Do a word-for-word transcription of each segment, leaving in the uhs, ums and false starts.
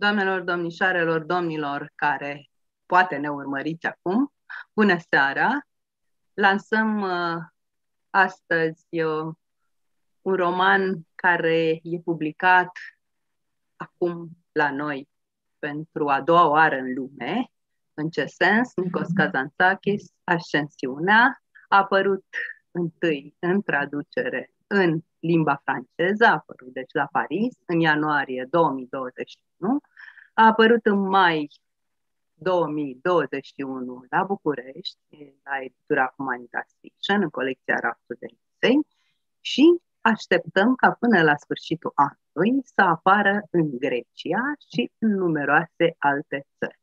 Doamnelor, domnișoarelor, domnilor care poate ne urmăriți acum, bună seara! Lansăm uh, astăzi uh, un roman care e publicat acum la noi pentru a doua oară în lume. În ce sens? Nikos Kazantzakis, Ascensiunea, a apărut întâi în traducere în limba franceză, a apărut deci la Paris în ianuarie două mii douăzeci și unu, a apărut în mai două mii douăzeci și unu la București, la editura Humanitas Fiction, în colecția Raftul de Lisei, și așteptăm ca până la sfârșitul anului să apară în Grecia și în numeroase alte țări.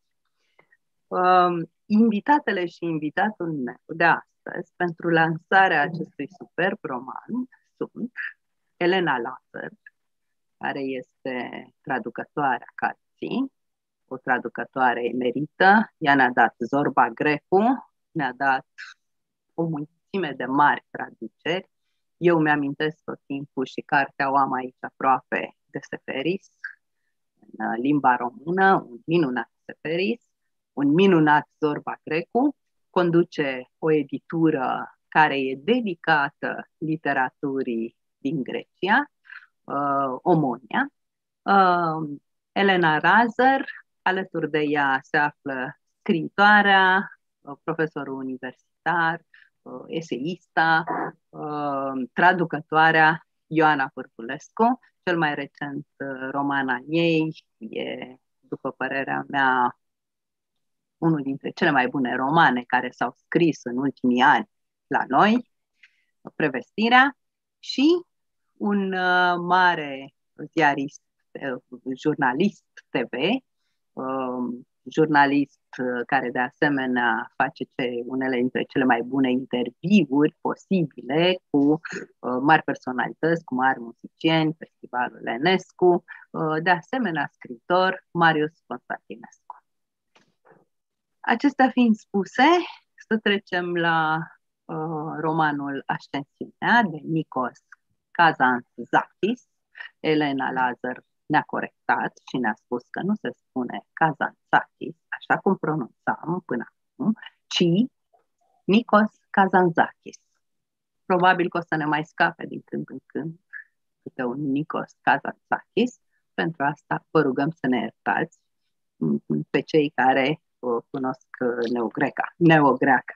Um, invitatele și invitatul meu de astăzi pentru lansarea acestui superb roman sunt Elena Lazar, care este traducătoarea cărții, o traducătoare emerită. Ea ne-a dat Zorba Grecu, ne-a dat o mulțime de mari traduceri. Eu mi-amintesc tot timpul și cartea o am aici aproape, de Seferis, în limba română, un minunat Seferis, un minunat Zorba Grecu, conduce o editură care e dedicată literaturii din Grecia, uh, Omonia. Uh, Elena Lazar, alături de ea se află scriitoarea, uh, profesorul universitar, uh, eseista, uh, traducătoarea Ioana Pârvulescu. Cel mai recent uh, roman al ei e, după părerea mea, unul dintre cele mai bune romane care s-au scris în ultimii ani la noi, Prevestirea, și un uh, mare ziarist, uh, jurnalist T V, uh, jurnalist uh, care de asemenea face ce, unele dintre cele mai bune interviuri posibile cu uh, mari personalități, cu mari muzicieni, Festivalul Enescu, uh, de asemenea scriitor Marius Constantinescu. Acestea fiind spuse, să trecem la uh, romanul Ascensiunea de Nikos Kazantzakis. Elena Lazar ne-a corectat și ne-a spus că nu se spune Kazantzakis, așa cum pronunțam până acum, ci Nikos Kazantzakis. Probabil că o să ne mai scape din când în când câte un Nikos Kazantzakis. Pentru asta vă rugăm să ne iertați pe cei care cunosc neogreca, neogreaca.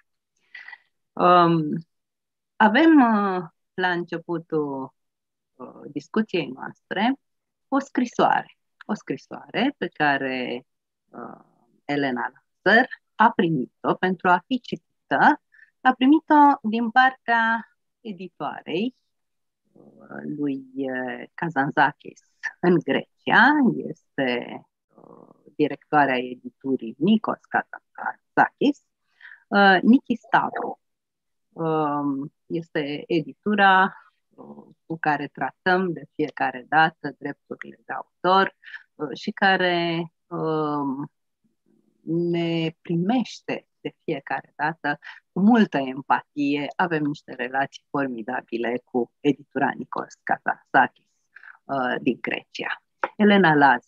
Um, avem uh, la începutul uh, discuției noastre o scrisoare, o scrisoare pe care uh, Elena Lazar a primit-o pentru a fi citită, a primit-o din partea editoarei uh, lui uh, Kazantzakis în Grecia. Este uh, directoarea editurii Nikos Kazantzakis, uh, Niki Stavru. Uh, este editura uh, cu care tratăm de fiecare dată drepturile de autor uh, și care uh, ne primește de fiecare dată cu multă empatie. Avem niște relații formidabile cu editura Nikos Kazantzakis uh, din Grecia. Elena Lazar.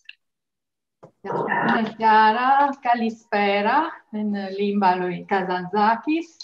Bună seara, Kalispera, în limba lui Kazantzakis.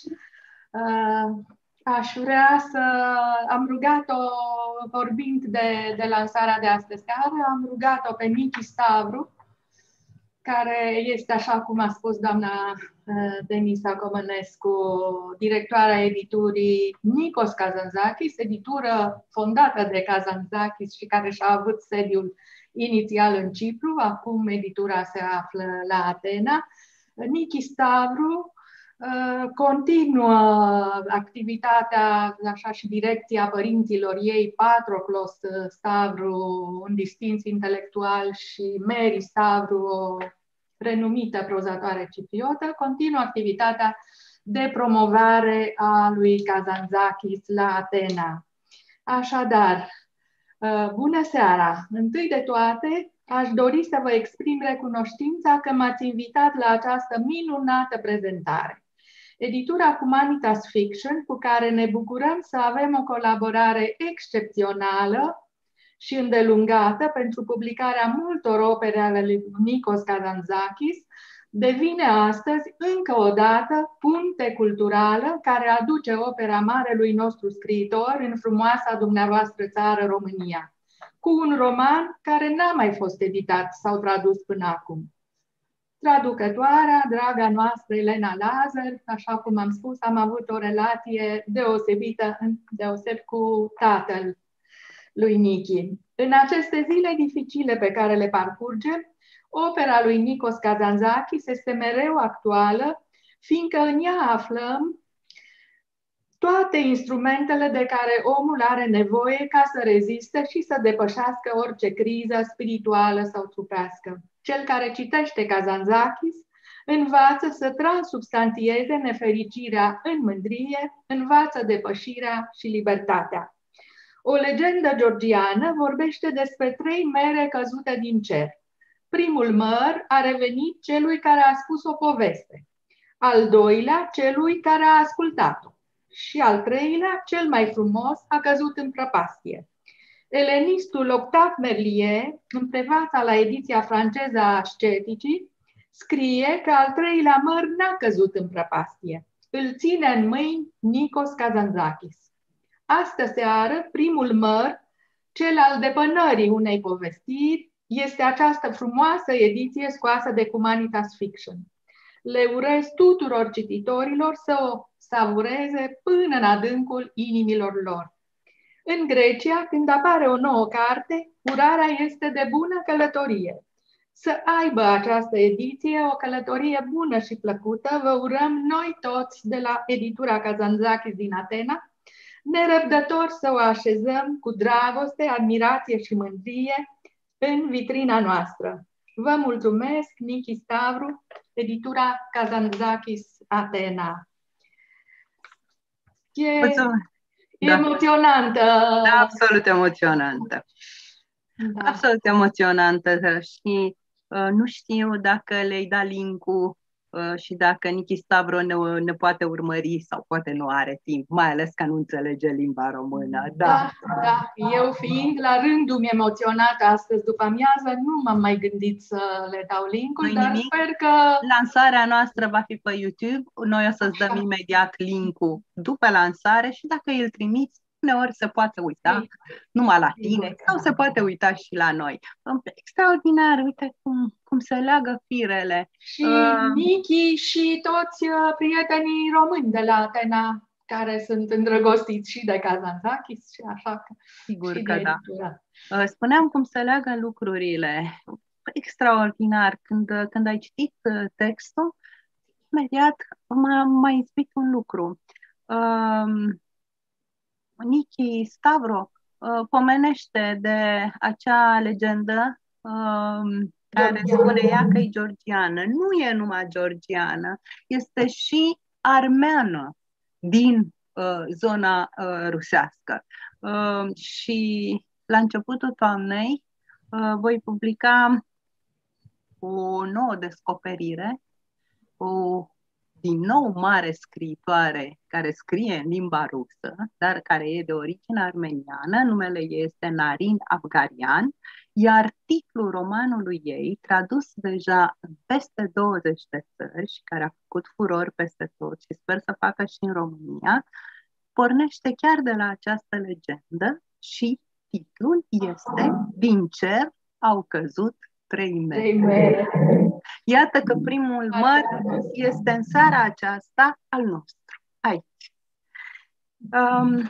Aș vrea să... Am rugat-o, vorbind de, de lansarea de astăzi seară, am rugat-o pe Niki Stavru, care este, așa cum a spus doamna Denisa Comănescu, directoarea editurii Nikos Kazantzakis, editură fondată de Kazantzakis și care și-a avut sediul inițial în Cipru, acum editura se află la Atena. Niki Stavru uh, continuă activitatea, așa și direcția părinților ei, Patroclos Stavru, un distins intelectual, și Mary Stavru, o renumită prozatoare cipriotă, continuă activitatea de promovare a lui Kazantzakis la Atena. Așadar, bună seara! Întâi de toate, aș dori să vă exprim recunoștința că m-ați invitat la această minunată prezentare. Editura Humanitas Fiction, cu care ne bucurăm să avem o colaborare excepțională și îndelungată pentru publicarea multor opere ale lui Nikos Kazantzakis, devine astăzi încă o dată punte culturală care aduce opera marelui nostru scriitor în frumoasa dumneavoastră țară România, cu un roman care n-a mai fost editat sau tradus până acum. Traducătoarea, draga noastră Elena Lazar, așa cum am spus, am avut o relație deosebită, deoseb cu tatăl lui Nichi. În aceste zile dificile pe care le parcurgem, opera lui Nikos Kazantzakis este mereu actuală, fiindcă în ea aflăm toate instrumentele de care omul are nevoie ca să reziste și să depășească orice criză spirituală sau trupească. Cel care citește Kazantzakis învață să transubstantieze nefericirea în mândrie, învață depășirea și libertatea. O legendă georgiană vorbește despre trei mere căzute din cer. Primul măr a revenit celui care a spus o poveste, al doilea celui care a ascultat-o și al treilea, cel mai frumos, a căzut în prăpastie. Elenistul Octave Merlier, în prefața la ediția franceză a Asceticii, scrie că al treilea măr n-a căzut în prăpastie. Îl ține în mâini Nikos Kazantzakis. Astă seară, primul măr, cel al depănării unei povestiri, este această frumoasă ediție scoasă de Humanitas Fiction. Le urez tuturor cititorilor să o savureze până în adâncul inimilor lor. În Grecia, când apare o nouă carte, urarea este de bună călătorie. Să aibă această ediție o călătorie bună și plăcută, vă urăm noi toți de la editura Kazantzakis din Atena, nerăbdător să o așezăm cu dragoste, admirație și mândrie în vitrina noastră. Vă mulțumesc, Nichi Stavru, editura Kazantzakis Atena. E Mulțumesc. emoționantă. Da, absolut emoționantă. Da. Absolut emoționantă și uh, nu știu dacă le-ai dat link-ul uh, și dacă Nichi Stavro ne, ne poate urmări sau poate nu are timp, mai ales că nu înțelege limba română. Da, da, da. Eu fiind la rândul mi emoționată astăzi după amiază, nu m-am mai gândit să le dau link-ul, Nu-i dar nimic. sper că... Lansarea noastră va fi pe YouTube, noi o să-ți dăm imediat link-ul după lansare și dacă îl trimiți, uneori se poate uita Sim. numai la tine sau se poate uita și la noi. Extraordinar, uite cum, cum se leagă firele. Și Uh, Nichi și toți uh, prietenii români de la Atena care sunt îndrăgostiți și de Kazantzakis și așa că sigur și că de da. editura. Uh, spuneam cum se leagă lucrurile. Extraordinar. Când, când ai citit uh, textul, imediat m-a, m-a inspirat un lucru. Uh, Nichi Stavro uh, pomenește de acea legendă uh, care spune ea că e georgiană. Nu e numai georgiană, este și armeană din uh, zona uh, rusească. Uh, și la începutul toamnei uh, voi publica o nouă descoperire, o din nou mare scriitoare care scrie în limba rusă, dar care e de origine armeniană, numele ei este Narin Afgarian, iar titlul romanului ei, tradus deja în peste douăzeci de țări și care a făcut furor peste tot și sper să facă și în România, pornește chiar de la această legendă și titlul este Din cer au căzut trei mere. Iată că primul măr este în seara aceasta al nostru, aici. Um,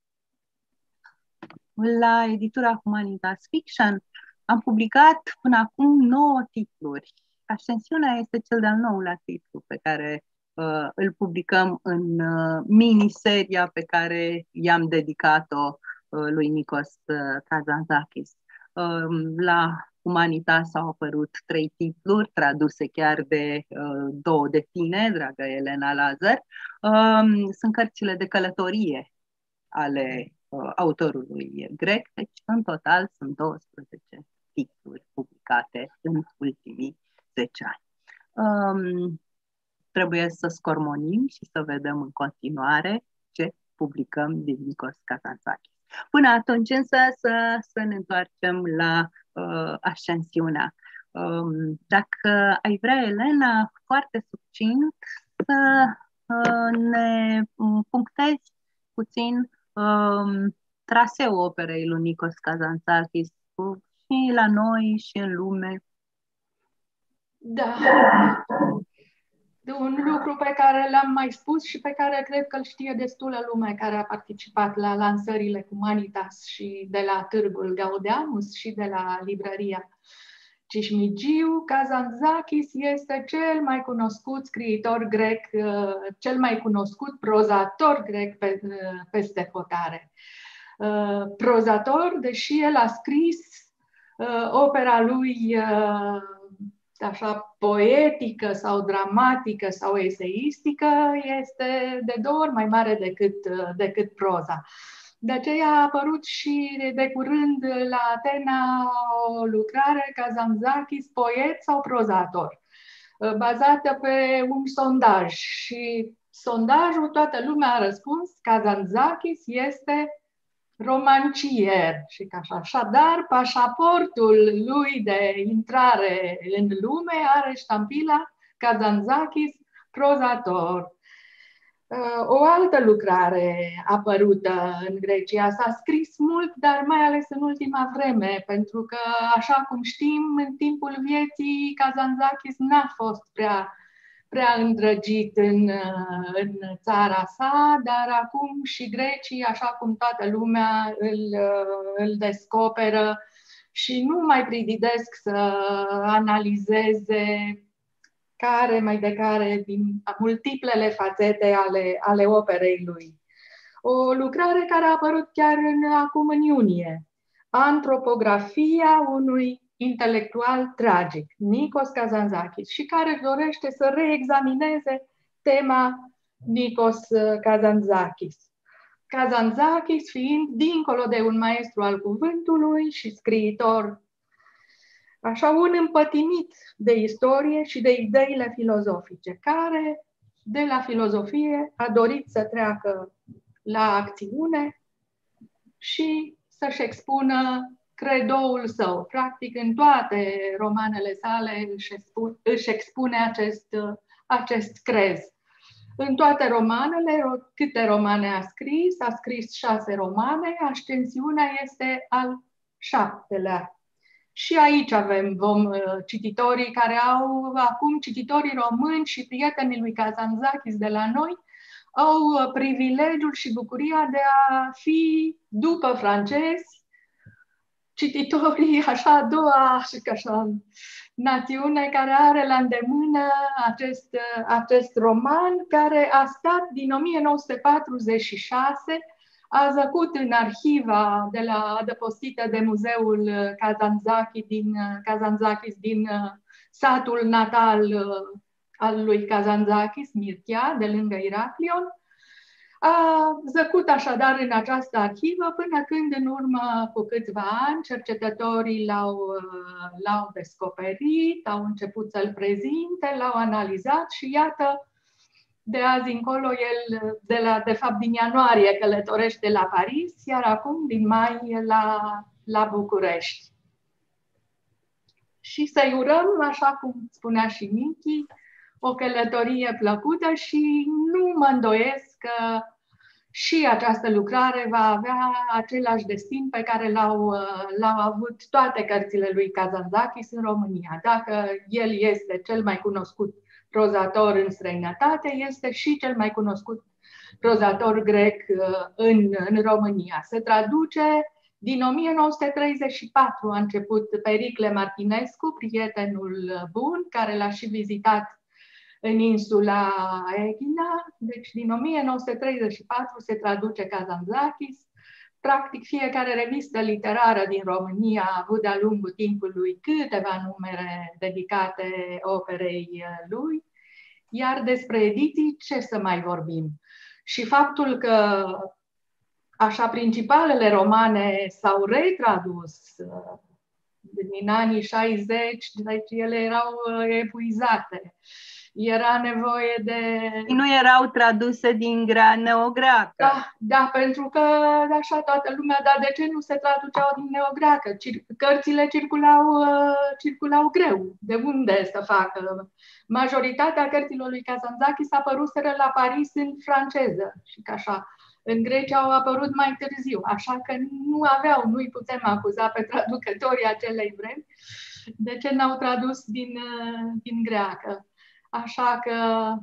la editura Humanitas Fiction am publicat până acum nouă titluri. Ascensiunea este cel de-al nouălea titlu pe care uh, îl publicăm în uh, miniseria pe care i-am dedicat-o uh, lui Nikos uh, Kazantzakis. Uh, la Humanitas au apărut trei titluri, traduse chiar de uh, două de tine, dragă Elena Lazar. Um, sunt cărțile de călătorie ale uh, autorului grec, deci în total sunt douăsprezece titluri publicate în ultimii zece ani. Um, trebuie să scormonim și să vedem în continuare ce publicăm din Nikos Kazantzakis. Până atunci însă să, să ne întoarcem la uh, ascensiunea. Um, dacă ai vrea, Elena, foarte succint să uh, ne punctezi puțin um, traseul operei lui Nikos Kazantzakis și la noi și în lume. Da. De un lucru pe care l-am mai spus și pe care cred că îl știe destulă lume care a participat la lansările Humanitas și de la Târgul Gaudeamus și de la librăria Cismigiu. Kazantzakis este cel mai cunoscut scriitor grec, cel mai cunoscut prozator grec pe, peste hotare. Prozator, deși el a scris opera lui așa poetică sau dramatică sau eseistică, este de două ori mai mare decât, decât proza. De aceea a apărut și de curând la Atena o lucrare, Kazantzakis, poet sau prozator, bazată pe un sondaj. Și sondajul, toată lumea a răspuns, Kazantzakis este romancier. Și ca așa. Așadar, pașaportul lui de intrare în lume are ștampila Kazantzakis, prozator. O altă lucrare apărută în Grecia, s-a scris mult, dar mai ales în ultima vreme, pentru că, așa cum știm, în timpul vieții Kazantzakis n-a fost prea, prea îndrăgit în, în țara sa, dar acum și grecii, așa cum toată lumea, îl, îl descoperă și nu mai prididesc să analizeze care mai de care din multiplele fațete ale, ale operei lui. O lucrare care a apărut chiar în, acum în iunie. Antropografia unui intelectual tragic, Nikos Kazantzakis, și care își dorește să reexamineze tema Nikos Kazantzakis. Kazantzakis fiind, dincolo de un maestru al cuvântului și scriitor, așa un împătimit de istorie și de ideile filozofice, care de la filozofie a dorit să treacă la acțiune și să-și expună credoul său. Practic, în toate romanele sale își expune, își expune acest, acest crez. În toate romanele, câte romane a scris, a scris șase romane, Ascensiunea este al șaptelea. Și aici avem vom, cititorii care au, acum cititorii români și prietenii lui Kazantzakis de la noi, au privilegiul și bucuria de a fi, după francezi, cititorii, așa, a doua așa, națiune care are la îndemână acest, acest roman, care a stat din o mie nouă sute patruzeci și șase, a zăcut în arhiva de la adăpostită de muzeul Kazantzakis din, Kazantzakis din satul natal al lui Kazantzakis, Mircea, de lângă Iraklion. A zăcut așadar în această arhivă până când, în urmă cu câțiva ani, cercetătorii l-au, l-au descoperit, au început să-l prezinte, l-au analizat și iată, de azi încolo, el, de, la, de fapt din ianuarie, călătorește la Paris, iar acum din mai la, la București. Și să-i urăm, așa cum spunea și Michi, o călătorie plăcută și nu mă îndoiesc că și această lucrare va avea același destin pe care l-au, l-au avut toate cărțile lui Kazantzakis în România. Dacă el este cel mai cunoscut prozator în străinătate, este și cel mai cunoscut prozator grec în, în România. Se traduce din o mie nouă sute treizeci și patru, a început Pericle Martinescu, prietenul bun, care l-a și vizitat în insula Egina. Deci din o mie nouă sute treizeci și patru se traduce Kazantzakis. Practic fiecare revistă literară din România a avut de-a lungul timpului câteva numere dedicate operei lui. Iar despre ediții ce să mai vorbim? Și faptul că așa principalele romane s-au retradus din anii șaizeci, deci ele erau epuizate. Era nevoie de... Nu erau traduse din grea neogreacă. Da, da, pentru că așa toată lumea, dar de ce nu se traduceau din neogreacă? Cir- cărțile circulau, uh, circulau greu. De unde să facă? Majoritatea cărților lui Kazantzakis apăruseră la Paris în franceză și că așa. În Grecia au apărut mai târziu, așa că nu aveau, nu-i putem acuza pe traducătorii acelei vremi de ce n-au tradus din, uh, din greacă. Așa că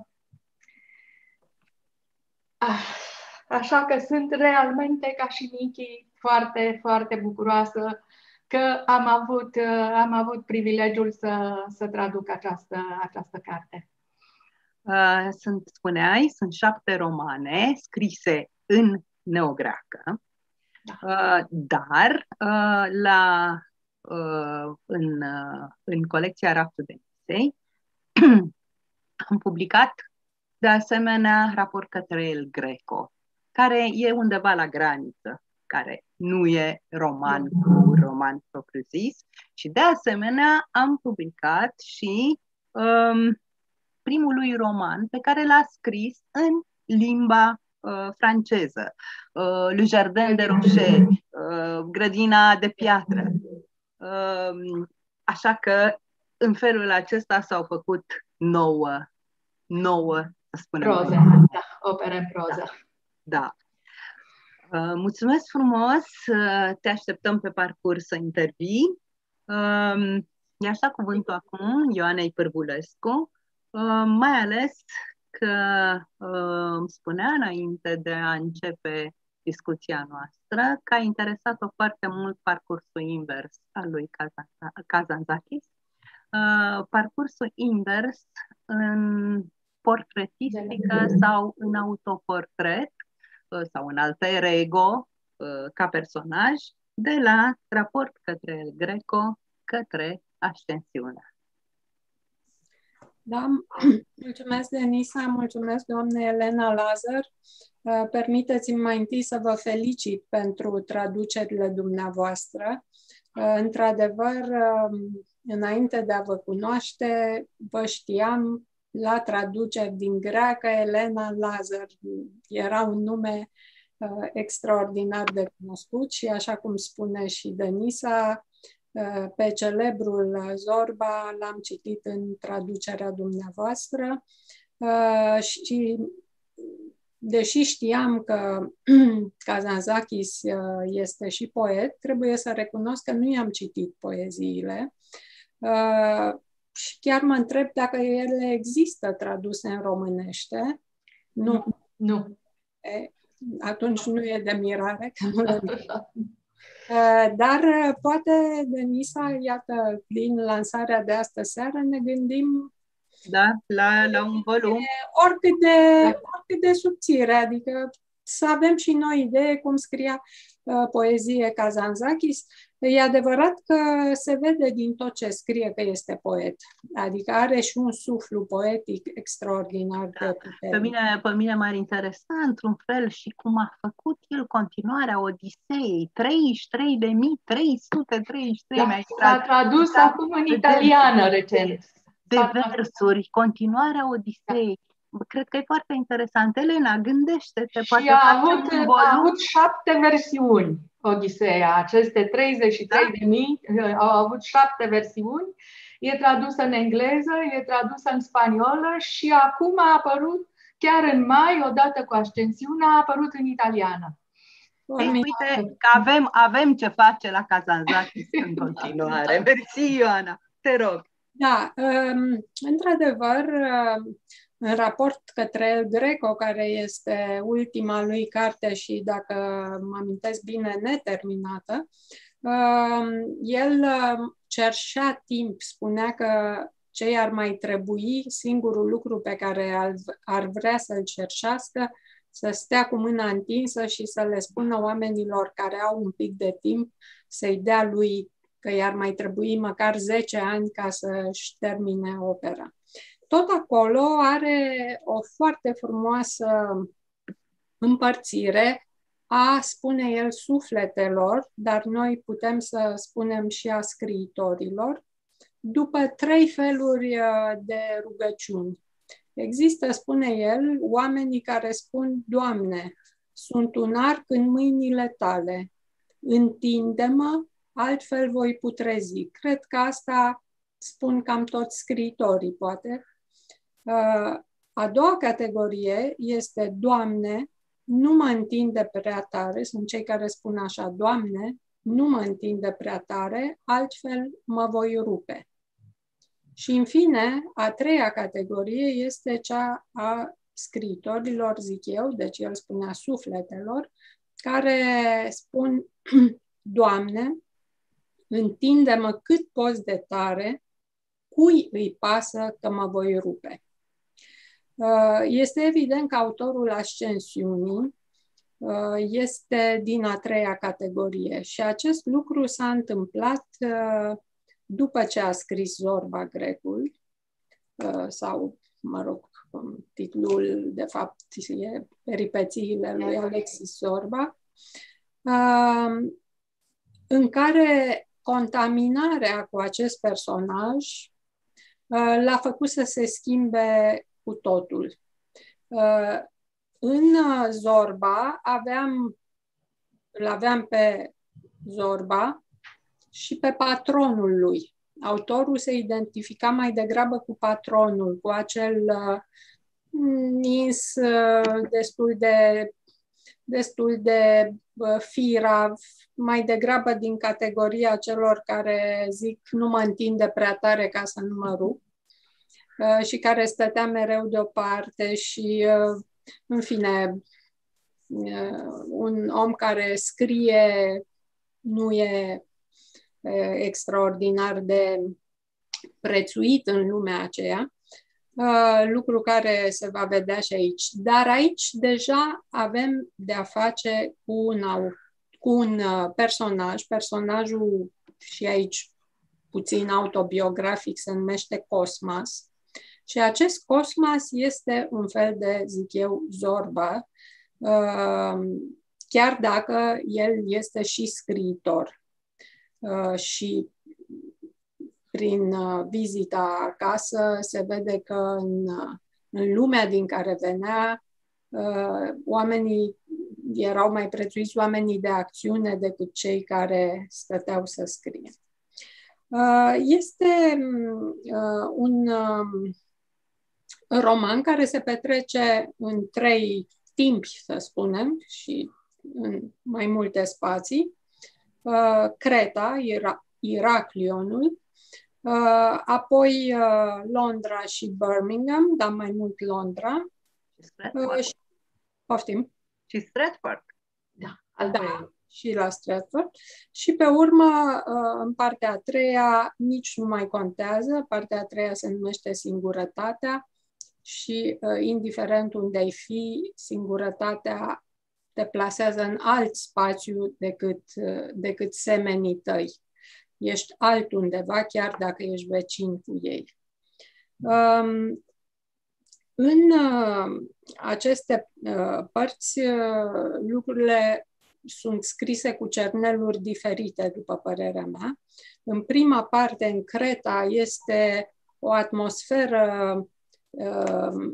Așa că sunt realmente, ca și Nichi, foarte, foarte bucuroasă că am avut, am avut privilegiul să, să traduc această, această carte. Uh, sunt, spuneai, sunt șapte romane scrise în neogreacă, da. uh, dar uh, la, uh, în, uh, în colecția Raftul Denisei am publicat de asemenea raport către El Greco, care e undeva la graniță, care nu e roman cu roman propriu-zis, și de asemenea am publicat și um, primul lui roman pe care l-a scris în limba uh, franceză, uh, Le Jardin de Rocher, uh, Grădina de piatră. Uh, așa că în felul acesta s-au făcut nouă, nouă, să spunem. Proză, da, opere în proză. Da. da. Uh, mulțumesc frumos, uh, te așteptăm pe parcurs să intervii. Uh, I-aș da cuvântul acum Ioanei Pârvulescu, uh, mai ales că uh, îmi spunea înainte de a începe discuția noastră că a interesat-o foarte mult parcursul invers al lui Kazantzakis. Uh, parcursul invers în portretistică sau în autoportret sau în alter ego ca personaj, de la raport către El Greco către Ascensiunea. Da, mulțumesc, Denisa, mulțumesc, doamne Elena Lazar. Permiteți-mi mai întâi să vă felicit pentru traducerile dumneavoastră. Într-adevăr, înainte de a vă cunoaște, vă știam la traduceri din greacă, Elena Lazar. Era un nume uh, extraordinar de cunoscut și, așa cum spune și Denisa, uh, pe celebrul Zorba l-am citit în traducerea dumneavoastră uh, și deși știam că Kazantzakis uh, este și poet, trebuie să recunosc că nu i-am citit poeziile. Uh, Și chiar mă întreb dacă ele există traduse în românește. Nu. Nu. E, atunci nu e de mirare că nu le Dar poate, Denisa, iată, din lansarea de astă seară ne gândim da, la, la un volum. Oricât de, oricât de subțire, adică să avem și noi idee cum scria uh, poezie Kazantzakis. E adevărat că se vede din tot ce scrie că este poet. Adică are și un suflu poetic extraordinar de puternic. Pe mine, pe mine m-ar interesa într-un fel și cum a făcut el continuarea Odiseei. treizeci și trei de mii trei sute treizeci și trei. Da, s-a tradus da, acum în italiană recent. De versuri, continuarea Odiseei. Cred că e foarte interesant. Elena, gândește-te. Și poate a avut, a avut șapte versiuni Odiseea. Aceste treizeci și trei de mii da? Au avut șapte versiuni. E tradusă în engleză, e tradusă în spaniolă și acum a apărut, chiar în mai, odată cu Ascensiunea, a apărut în italiană. Ei, uite că avem, avem ce face la Kazantzakis în continuare. Mersi, Ioana. Te rog. Da, um, într-adevăr, în raport către El Greco, care este ultima lui carte și, dacă mă amintesc bine, neterminată, el cerșea timp, spunea că ce i-ar mai trebui, singurul lucru pe care ar vrea să-l cerșească, să stea cu mâna întinsă și să le spună oamenilor care au un pic de timp să-i dea lui că i-ar mai trebui măcar zece ani ca să-și termine opera. Tot acolo are o foarte frumoasă împărțire a, spune el, sufletelor, dar noi putem să spunem și a scriitorilor, după trei feluri de rugăciuni. Există, spune el, oamenii care spun: Doamne, sunt un arc în mâinile tale, întinde-mă, altfel voi putrezi. Cred că asta spun cam toți scriitorii, poate. A doua categorie este: Doamne, nu mă întinde prea tare, sunt cei care spun așa: Doamne, nu mă întinde prea tare, altfel mă voi rupe. Și, în fine, a treia categorie este cea a scriitorilor, zic eu, deci el spunea sufletelor, care spun: Doamne, întinde-mă cât poți de tare, cui îi pasă că mă voi rupe. Este evident că autorul Ascensiunii este din a treia categorie și acest lucru s-a întâmplat după ce a scris Zorba Grecul, sau, mă rog, titlul de fapt e Peripețiile lui Alexis Zorba, în care contaminarea cu acest personaj l-a făcut să se schimbe cu totul. În Zorba aveam, îl aveam pe Zorba și pe patronul lui. Autorul se identifica mai degrabă cu patronul, cu acel uh, nins uh, destul de, destul de uh, firav, mai degrabă din categoria celor care zic: nu mă întinde prea tare ca să nu mă rup, uh, și care stătea mereu deoparte și, uh, în fine, uh, un om care scrie nu e extraordinar de prețuit în lumea aceea, lucru care se va vedea și aici. Dar aici deja avem de-a face cu un, cu un personaj, personajul și aici puțin autobiografic se numește Cosmas. Și acest Cosmas este un fel de, zic eu, Zorba, chiar dacă el este și scriitor. Uh, și prin uh, vizita acasă se vede că în, uh, în lumea din care venea, uh, oamenii erau mai prețuiți, oamenii de acțiune, decât cei care stăteau să scrie. Uh, este uh, un uh, roman care se petrece în trei timpi, să spunem, și în mai multe spații. Uh, Creta, Ira- Iraklionul, uh, apoi uh, Londra și Birmingham, dar mai mult Londra. Și Stratford. Uh, și, poftim. Și Stratford. Da, al da, și la Stratford. Și pe urmă, uh, în partea a treia, nici nu mai contează, partea a treia se numește Singurătatea și, uh, indiferent unde ai fi, singurătatea te plasează în alt spațiu decât, decât semenii tăi. Ești altundeva, chiar dacă ești vecin cu ei. Um, în uh, aceste uh, părți, uh, lucrurile sunt scrise cu cerneluri diferite, după părerea mea. În prima parte, în Creta, este o atmosferă uh,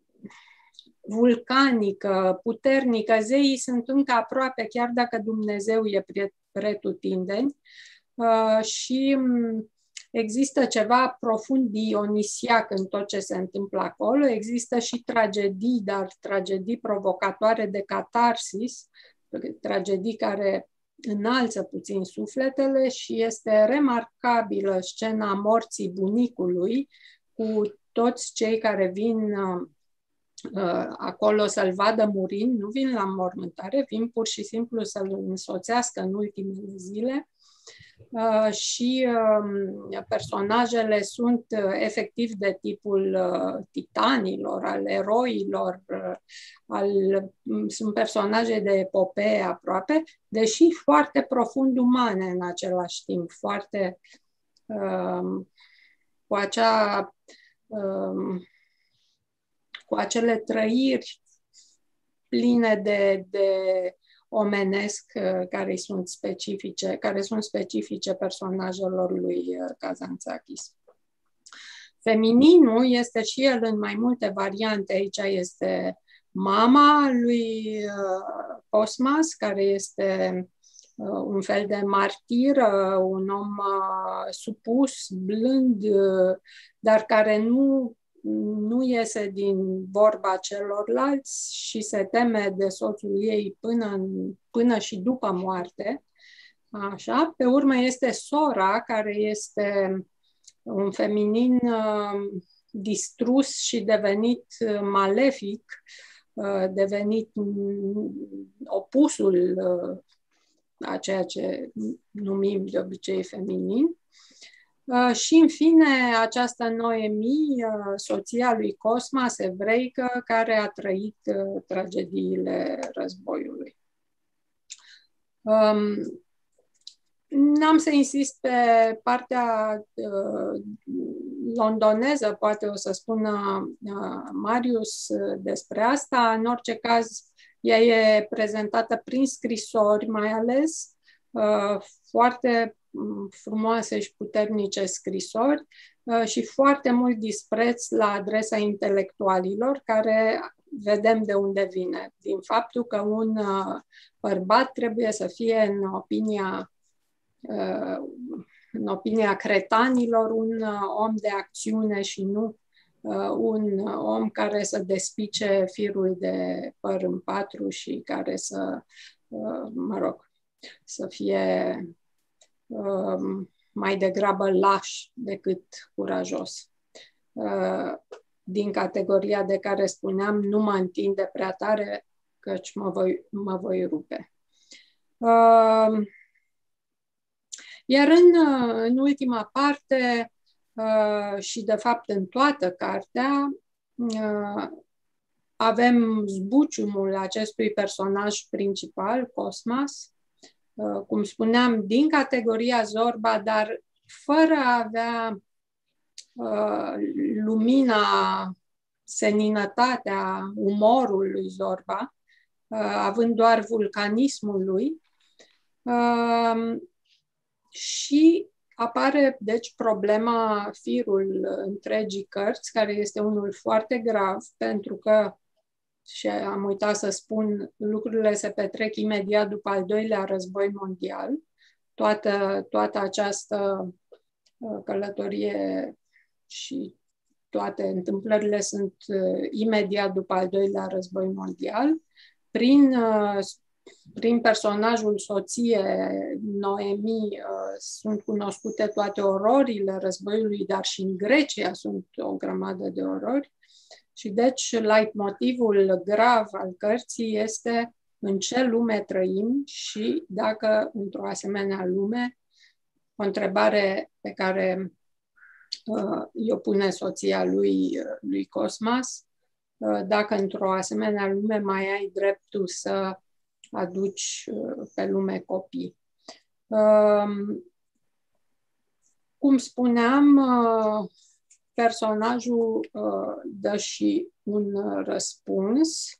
vulcanică, puternică. Zeii sunt încă aproape, chiar dacă Dumnezeu e pretutindeni, uh, și există ceva profund dionisiac în tot ce se întâmplă acolo. Există și tragedii, dar tragedii provocatoare de catarsis, tragedii care înalță puțin sufletele, și este remarcabilă scena morții bunicului cu toți cei care vin uh, acolo să-l vadă murind, nu vin la mormântare, vin pur și simplu să-l însoțească în ultimele zile. Uh, și uh, personajele sunt uh, efectiv de tipul uh, titanilor, al eroilor, uh, al, um, sunt personaje de epopee aproape, deși foarte profund umane în același timp, foarte uh, cu acea uh, cu acele trăiri pline de, de omenesc care sunt specifice, care sunt specifice personajelor lui Kazantzakis. Femininul este și el în mai multe variante. Aici este mama lui uh, Cosmas, care este uh, un fel de martir, uh, un om uh, supus, blând, uh, dar care nu, nu iese din vorba celorlalți și se teme de soțul ei până, până și după moarte. Așa. Pe urmă este sora, care este un feminin uh, distrus și devenit malefic, uh, devenit opusul uh, a ceea ce numim de obicei feminin. Uh, și, în fine, această Noemi, uh, soția lui Cosmas, evreică, care a trăit uh, tragediile războiului. Um, N-am să insist pe partea uh, londoneză, poate o să spună uh, Marius uh, despre asta. În orice caz, ea e prezentată prin scrisori, mai ales, uh, foarte frumoase și puternice scrisori uh, și foarte mult dispreț la adresa intelectualilor, care vedem de unde vine. Din faptul că un uh, bărbat trebuie să fie, în opinia în opinia cretanilor, un om de acțiune și nu un om care să despice firul de păr în patru și care să, mă rog, să fie mai degrabă laș decât curajos. Din categoria de care spuneam, nu mă întinde prea tare, căci mă voi, mă voi rupe. Iar în, în ultima parte uh, și, de fapt, în toată cartea, uh, avem zbuciumul acestui personaj principal, Cosmas, uh, cum spuneam, din categoria Zorba, dar fără a avea uh, lumina, seninătatea, umorul lui Zorba, uh, având doar vulcanismul lui. Uh, Și apare, deci, problema, firul întregii cărți, care este unul foarte grav, pentru că, și am uitat să spun, lucrurile se petrec imediat după al doilea război mondial. Toată, toată această călătorie și toate întâmplările sunt imediat după al doilea război mondial. Prin Prin personajul soție Noemi sunt cunoscute toate ororile războiului, dar și în Grecia sunt o grămadă de orori. Și deci leitmotivul grav al cărții este în ce lume trăim și dacă într-o asemenea lume, o întrebare pe care uh, i-o pune soția lui, lui Cosmas, uh, dacă într-o asemenea lume mai ai dreptul să aduci pe lume copii. Cum spuneam, personajul dă și un răspuns.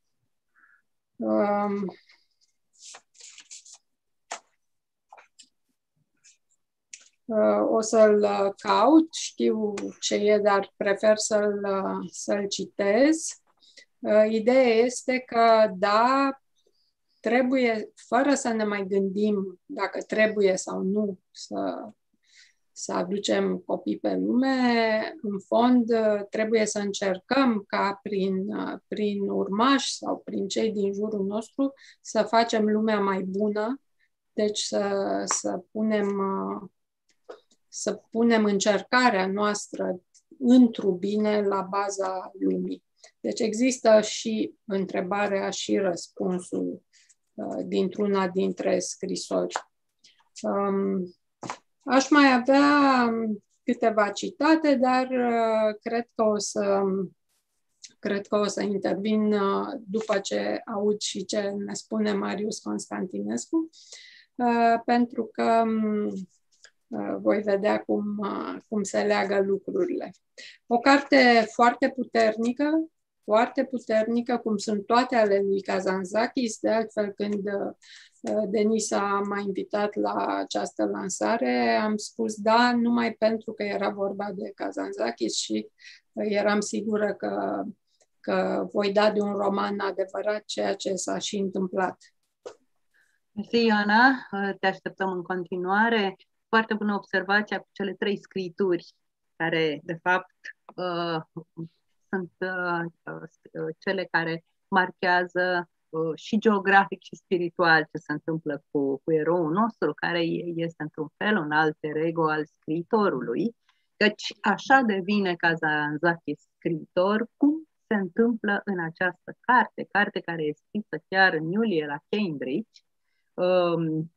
O să-l caut, știu ce e, dar prefer să-l, să-l citez. Ideea este că, da, trebuie, fără să ne mai gândim dacă trebuie sau nu să, să aducem copii pe lume, în fond trebuie să încercăm ca prin, prin urmași sau prin cei din jurul nostru să facem lumea mai bună, deci să, să, punem, să punem încercarea noastră într-un bine la baza lumii. Deci există și întrebarea și răspunsul dintr-una dintre scrisori. Um, aș mai avea câteva citate, dar uh, cred că o să cred că o să intervin uh, după ce aud și ce ne spune Marius Constantinescu, uh, pentru că uh, voi vedea cum, uh, cum se leagă lucrurile. O carte foarte puternică, foarte puternică, cum sunt toate ale lui Kazantzakis. De altfel, când Denisa m-a invitat la această lansare. Am spus da, numai pentru că era vorba de Kazantzakis și eram sigură că, că voi da de un roman adevărat, ceea ce s-a și întâmplat. Mersi, Ioana, te așteptăm în continuare. Foarte bună observația cu cele trei scrituri, care, de fapt, uh, sunt uh, cele care marchează uh, și geografic și spiritual ce se întâmplă cu, cu eroul nostru, care este, într-un fel, un alter ego al scriitorului, căci așa devine Kazantzakis scriitor, cum se întâmplă în această carte, carte care este scrisă chiar în iulie la Cambridge, um,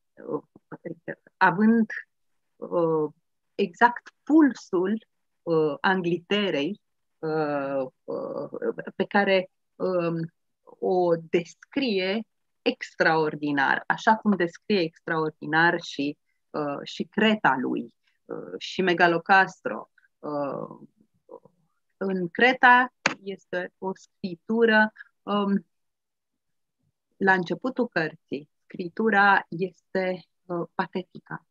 având uh, exact pulsul uh, Angliterei uh, uh, pe care um, o descrie extraordinar, așa cum descrie extraordinar și, uh, și Creta lui, uh, și Megalocastro. Uh, în Creta este o scritură, um, la începutul cărții, scritura este uh, patetică.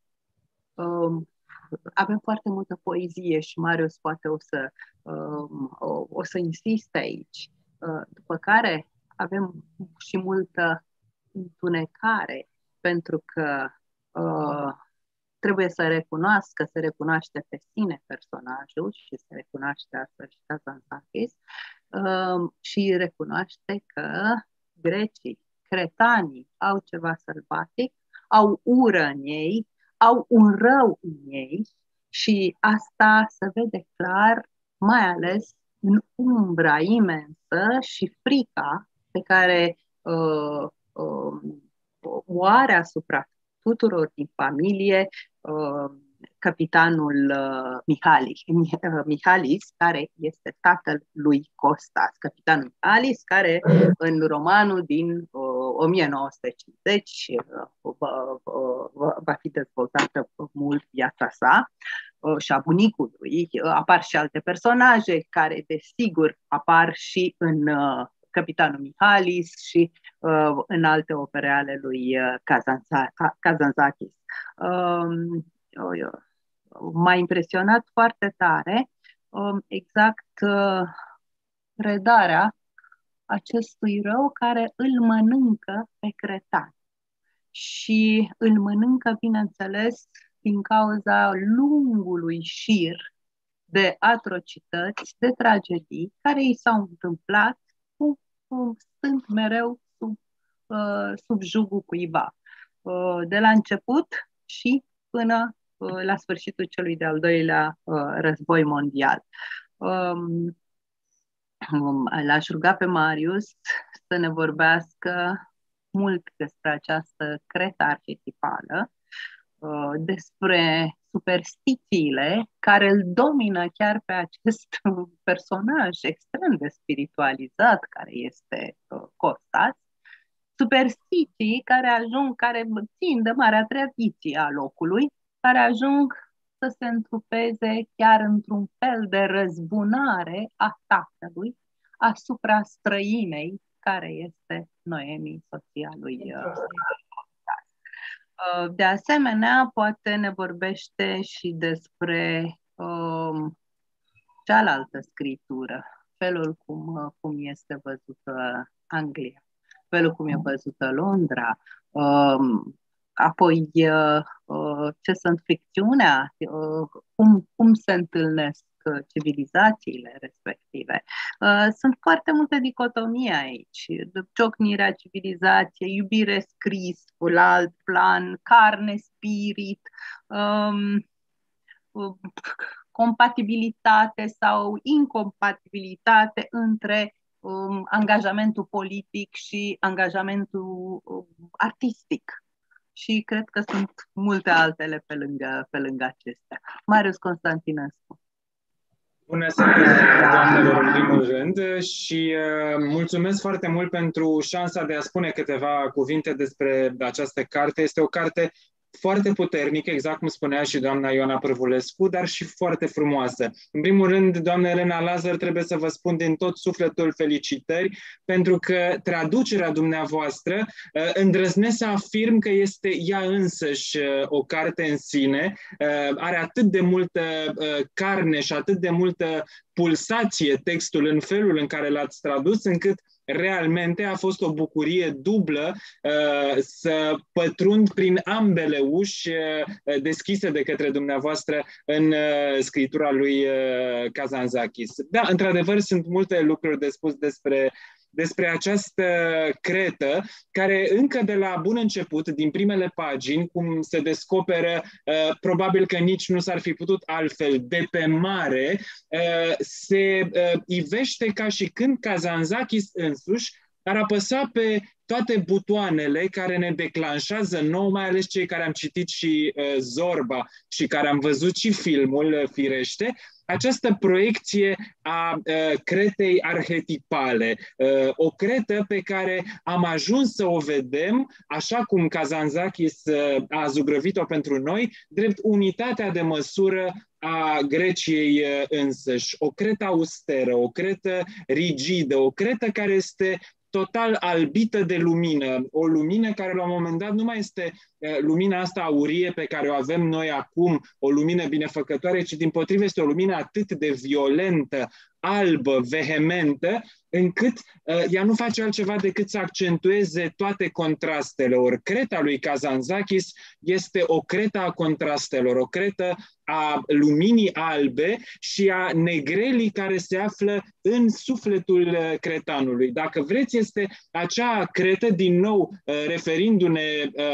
Um, avem foarte multă poezie și Marius poate o să, um, o, o să insiste aici. Uh, după care avem și multă întunecare, pentru că uh, trebuie să recunoască, să recunoaște pe sine personajul și să recunoaște asta și Kazantzakis, uh, și recunoaște că grecii, cretanii au ceva sălbatic, au ură în ei, au un rău în ei și asta se vede clar, mai ales în umbra imensă și frica pe care uh, uh, o are asupra tuturor din familie uh, capitanul uh, Mihalis, uh, Mihalis, care este tatăl lui Costas. Capitanul Mihalis, care în romanul din uh, o mie nouă sute cincizeci uh, va, uh, va fi dezvoltată mult viața sa uh, și a bunicului. Uh, apar și alte personaje care, desigur, apar și în uh, Capitanul Mihalis și uh, în alte opere ale lui uh, Kazantzakis. Um, M-a impresionat foarte tare um, exact uh, redarea acestui rău care îl mănâncă pe cretan. Și îl mănâncă, bineînțeles, din cauza lungului șir de atrocități, de tragedii care i s-au întâmplat cu, cu, stând mereu sub, uh, sub jugul cuiva. Uh, de la început și până uh, la sfârșitul celui de-al doilea uh, război mondial. Um, um, L-aș ruga pe Marius să ne vorbească mult despre această Creta arhetipală, uh, despre superstițiile care îl domină chiar pe acest personaj extrem de spiritualizat care este uh, Costas, superstiții care ajung, care țin de marea tradiție a locului, care ajung să se întrupeze chiar într-un fel de răzbunare a tatălui asupra străinei care este Noemi, soția lui Costas. De asemenea, poate ne vorbește și despre um, cealaltă scritură, felul cum, cum este văzută Anglia, felul cum e văzută Londra, um, apoi uh, ce sunt ficțiunea, uh, cum, cum se întâlnesc civilizațiile respective. Uh, sunt foarte multe dicotomii aici. Ciocnirea civilizației, iubire scris la alt plan, carne, spirit, um, uh, compatibilitate sau incompatibilitate între um, angajamentul politic și angajamentul um, artistic. Și cred că sunt multe altele pe lângă, pe lângă acestea. Marius Constantinescu. Bună seara, doamnelor, în primul rând, și uh, mulțumesc foarte mult pentru șansa de a spune câteva cuvinte despre această carte. Este o carte foarte puternică, exact cum spunea și doamna Ioana Pârvulescu, dar și foarte frumoasă. În primul rând, doamna Elena Lazar, trebuie să vă spun din tot sufletul felicitări, pentru că traducerea dumneavoastră îndrăznesc să afirm că este ea însăși o carte în sine, are atât de multă carne și atât de multă pulsație textul în felul în care l-ați tradus, încât realmente a fost o bucurie dublă uh, să pătrund prin ambele uși uh, deschise de către dumneavoastră în uh, scriptura lui uh, Kazantzakis. Da, într-adevăr, sunt multe lucruri de spus despre despre această cretă, care încă de la bun început, din primele pagini, cum se descoperă, uh, probabil că nici nu s-ar fi putut altfel, de pe mare, uh, se uh, ivește ca și când Kazantzakis însuși ar apăsa pe toate butoanele care ne declanșează nou, mai ales cei care am citit și uh, Zorba și care am văzut și filmul, uh, firește, această proiecție a uh, cretei arhetipale, uh, o cretă pe care am ajuns să o vedem, așa cum Kazantzakis uh, a zugrăvit-o pentru noi, drept unitatea de măsură a Greciei uh, însăși. O cretă austeră, o cretă rigidă, o cretă care este total albită de lumină, o lumină care la un moment dat nu mai este lumina asta aurie pe care o avem noi acum, o lumină binefăcătoare, ci dimpotrivă este o lumină atât de violentă, albă, vehementă, încât uh, ea nu face altceva decât să accentueze toate contrastele. Ori creta lui Kazantzakis este o cretă a contrastelor, o cretă a luminii albe și a negrelii care se află în sufletul cretanului. Dacă vreți, este acea cretă, din nou referindu-ne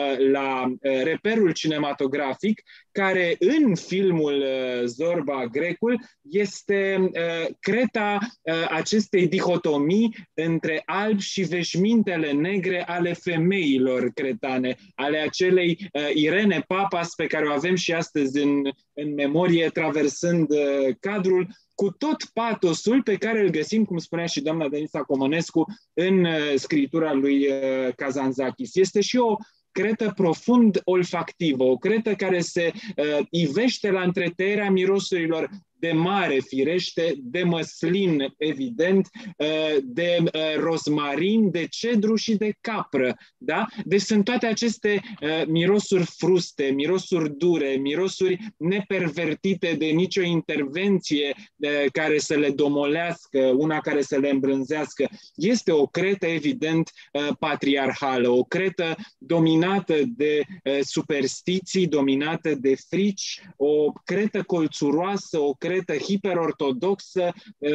la reperul cinematografic, care în filmul Zorba, Grecul, este creta acestei dihotomii între alb și veșmintele negre ale femeilor cretane, ale acelei Irene Papas pe care o avem și astăzi în, în memorie, traversând cadrul, cu tot patosul pe care îl găsim, cum spunea și doamna Denisa Comănescu, în scriptura lui Kazantzakis. Este și o cretă profund olfactivă, o cretă care se uh, ivește la întretăierea mirosurilor de mare, firește, de măslin, evident, de rozmarin, de cedru și de capră. Da? Deci sunt toate aceste mirosuri fruste, mirosuri dure, mirosuri nepervertite de nicio intervenție care să le domolească, una care să le îmbrânzească. Este o cretă, evident, patriarhală, o cretă dominată de superstiții, dominată de frici, o cretă colțuroasă, o cretă hiperortodoxă,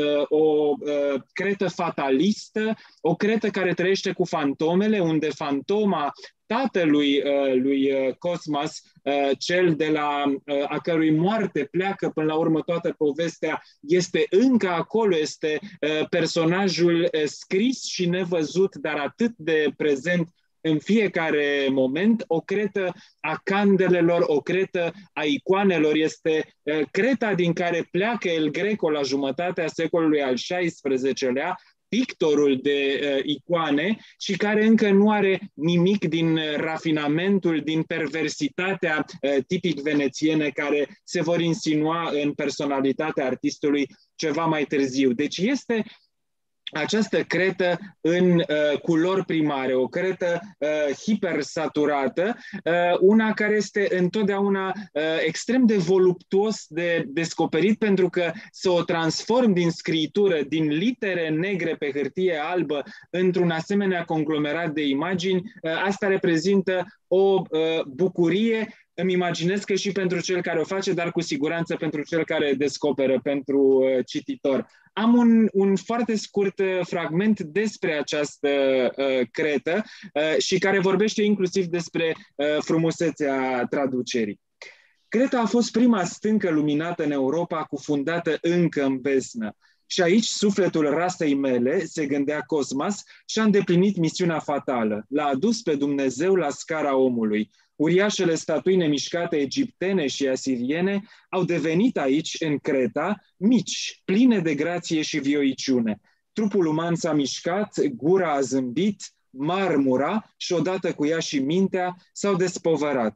o cretă fatalistă, o cretă care trăiește cu fantomele, unde fantoma tatălui lui Cosmas, cel de la a cărui moarte pleacă până la urmă toată povestea, este încă acolo, este personajul scris și nevăzut, dar atât de prezent în fiecare moment. O cretă a candelelor, o cretă a icoanelor, este creta din care pleacă El Greco la jumătatea secolului al șaisprezecelea, pictorul de uh, icoane, și care încă nu are nimic din rafinamentul, din perversitatea uh, tipic venețiene care se vor insinua în personalitatea artistului ceva mai târziu. Deci este această cretă în uh, culori primare, o cretă uh, hipersaturată, uh, una care este întotdeauna uh, extrem de voluptuos de descoperit, pentru că să o transform din scritură, din litere negre pe hârtie albă, într-un asemenea conglomerat de imagini, uh, asta reprezintă o uh, bucurie. Îmi imaginez că și pentru cel care o face, dar cu siguranță pentru cel care descoperă, pentru uh, cititor. Am un, un foarte scurt uh, fragment despre această uh, cretă uh, și care vorbește inclusiv despre uh, frumusețea traducerii. Creta a fost prima stâncă luminată în Europa, cufundată încă în beznă. Și aici sufletul rasei mele, se gândea Cosmas, și-a îndeplinit misiunea fatală. L-a adus pe Dumnezeu la scara omului. Uriașele statui nemișcate egiptene și asiriene au devenit aici, în Creta, mici, pline de grație și vioiciune. Trupul uman s-a mișcat, gura a zâmbit, marmura și odată cu ea și mintea s-au despovărat.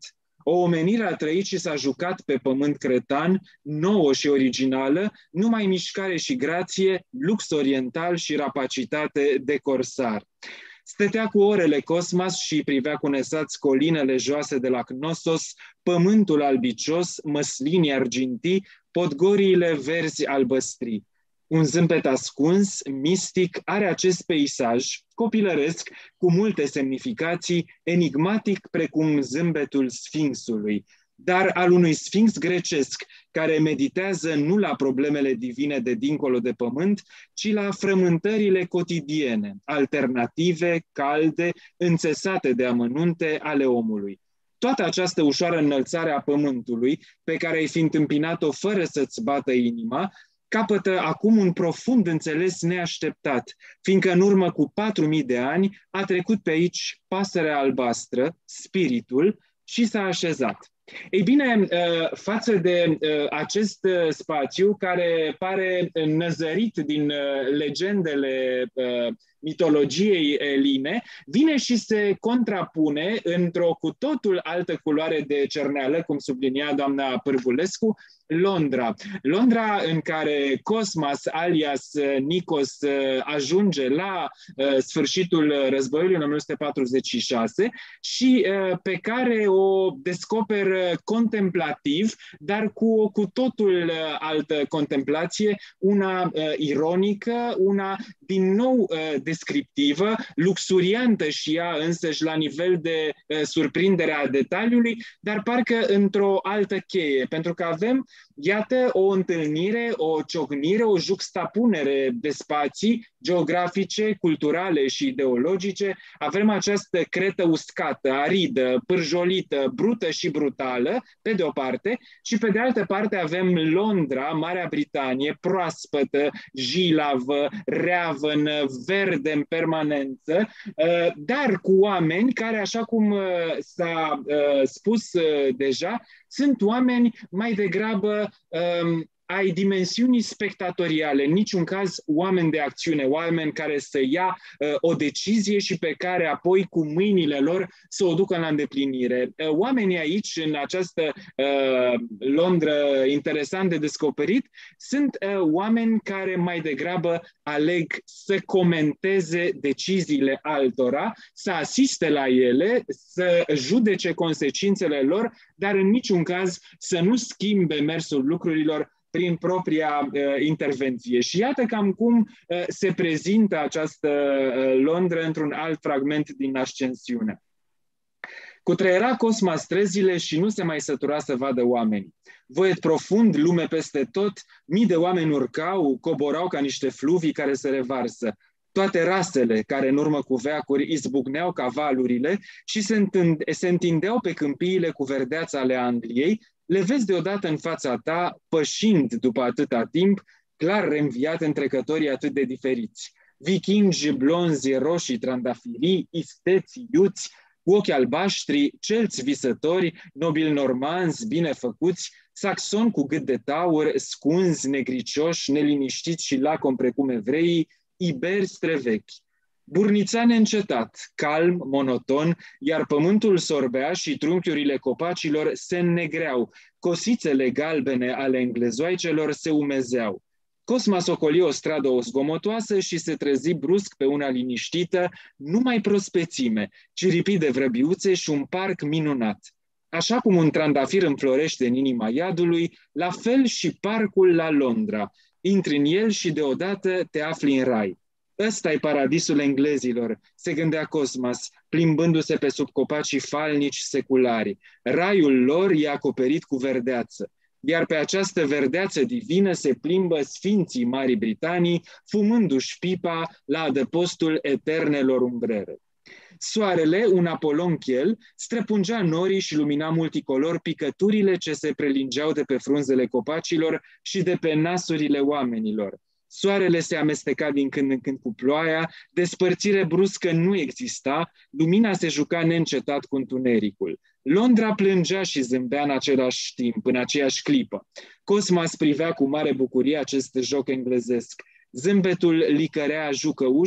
O omenire a trăit și s-a jucat pe pământ cretan, nouă și originală, numai mișcare și grație, lux oriental și rapacitate de corsar. Stătea cu orele Cosmas și privea cu nesați colinele joase de la Cnossos, pământul albicios, măslinii argintii, podgoriile verzi albăstri. Un zâmbet ascuns, mistic, are acest peisaj, copilăresc, cu multe semnificații, enigmatic precum zâmbetul Sfinxului, dar al unui sfinx grecesc, care meditează nu la problemele divine de dincolo de pământ, ci la frământările cotidiene, alternative, calde, înțesate de amănunte ale omului. Toată această ușoară înălțare a pământului, pe care ai fi întâmpinat-o fără să-ți bată inima, capătă acum un profund înțeles neașteptat, fiindcă în urmă cu patru mii de ani a trecut pe aici pasărea albastră, spiritul, și s-a așezat. Ei bine, față de acest spațiu care pare năzărit din legendele mitologiei eline, vine și se contrapune într-o cu totul altă culoare de cerneală, cum sublinia doamna Pârvulescu, Londra. Londra în care Cosmas alias Nikos ajunge la sfârșitul războiului în o mie nouă sute patruzeci și șase și pe care o descoperă contemplativ, dar cu o cu totul altă contemplație, una ironică, una din nou descriptivă, luxuriantă și ea însăși la nivel de surprindere a detaliului, dar parcă într-o altă cheie, pentru că avem, iată, o întâlnire, o ciocnire, o juxtapunere de spații geografice, culturale și ideologice. Avem această cretă uscată, aridă, pârjolită, brută și brutală, pe de o parte, și pe de altă parte avem Londra, Marea Britanie, proaspătă, jilavă, reavănă, verde în permanență, dar cu oameni care, așa cum s-a spus deja, sunt oameni mai degrabă um, ai dimensiunii spectatoriale, în niciun caz oameni de acțiune, oameni care să ia uh, o decizie și pe care apoi cu mâinile lor să o ducă la îndeplinire. Uh, oamenii aici, în această uh, Londra interesant de descoperit, sunt uh, oameni care mai degrabă aleg să comenteze deciziile altora, să asiste la ele, să judece consecințele lor, dar în niciun caz să nu schimbe mersul lucrurilor prin propria uh, intervenție. Și iată cam cum uh, se prezintă această uh, Londra într-un alt fragment din Ascensiune. Cutreiera Cosmas străzile și nu se mai sătura să vadă oameni. Voiet profund, lume peste tot, mii de oameni urcau, coborau ca niște fluvii care se revarsă. Toate rasele care în urmă cu veacuri izbucneau ca valurile și se, întind, se întindeau pe câmpiile cu verdeața ale Angliei, le vezi deodată în fața ta, pășind după atâta timp, clar reînviat în trecătorii atât de diferiți. Vikingi, blonzi, roșii, trandafirii, isteți, iuți, cu ochi albaștri, celți visători, nobili normanzi, bine făcuți, saxoni cu gât de taur, scunzi, negricioși, neliniștiți și lacom precum evreii, iberi străvechi. Burnița neîncetat, calm, monoton, iar pământul sorbea și trunchiurile copacilor se înnegreau, cosițele galbene ale englezoaicelor se umezeau. Cosmas ocoli o stradă zgomotoasă și se trezi brusc pe una liniștită, numai prospețime, ciripit de vrăbiuțe și un parc minunat. Așa cum un trandafir înflorește în inima iadului, la fel și parcul la Londra. Intri în el și deodată te afli în rai. Ăsta-i paradisul englezilor, se gândea Cosmas, plimbându-se pe sub copacii falnici seculari. Raiul lor e acoperit cu verdeață, iar pe această verdeață divină se plimbă sfinții Marii Britanii, fumându-și pipa la adăpostul eternelor umbrere. Soarele, un apolon chel, străpungea norii și lumina multicolor picăturile ce se prelingeau de pe frunzele copacilor și de pe nasurile oamenilor. Soarele se amesteca din când în când cu ploaia, despărțire bruscă nu exista, lumina se juca neîncetat cu întunericul. Londra plângea și zâmbea în același timp, în aceeași clipă. Cosmas privea cu mare bucurie acest joc englezesc. Zâmbetul licărea jucăuș,